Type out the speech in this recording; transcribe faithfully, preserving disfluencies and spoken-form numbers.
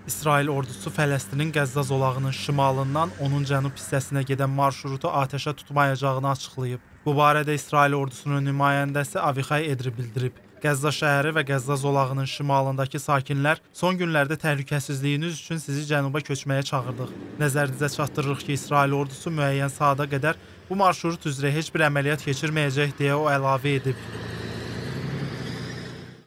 İsrail ordusu Fələstinin Qəzza zolağının şimalından onun cənub hissəsinə gedən marşrutu atəşə tutmayacağını açıqlayıb. Bu barədə İsrail ordusunun nümayəndəsi Avixay Edri bildirib. Qəzza şəhəri və Qəzza zolağının şimalındakı sakinlər son günlərdə təhlükəsizliyiniz üçün sizi cənuba köçməyə çağırdıq. Nəzərinizə çatdırırıq ki, İsrail ordusu müəyyən saata qədər bu marşrut üzrə heç bir əməliyyat keçirməyəcək deyə o əlavə edib.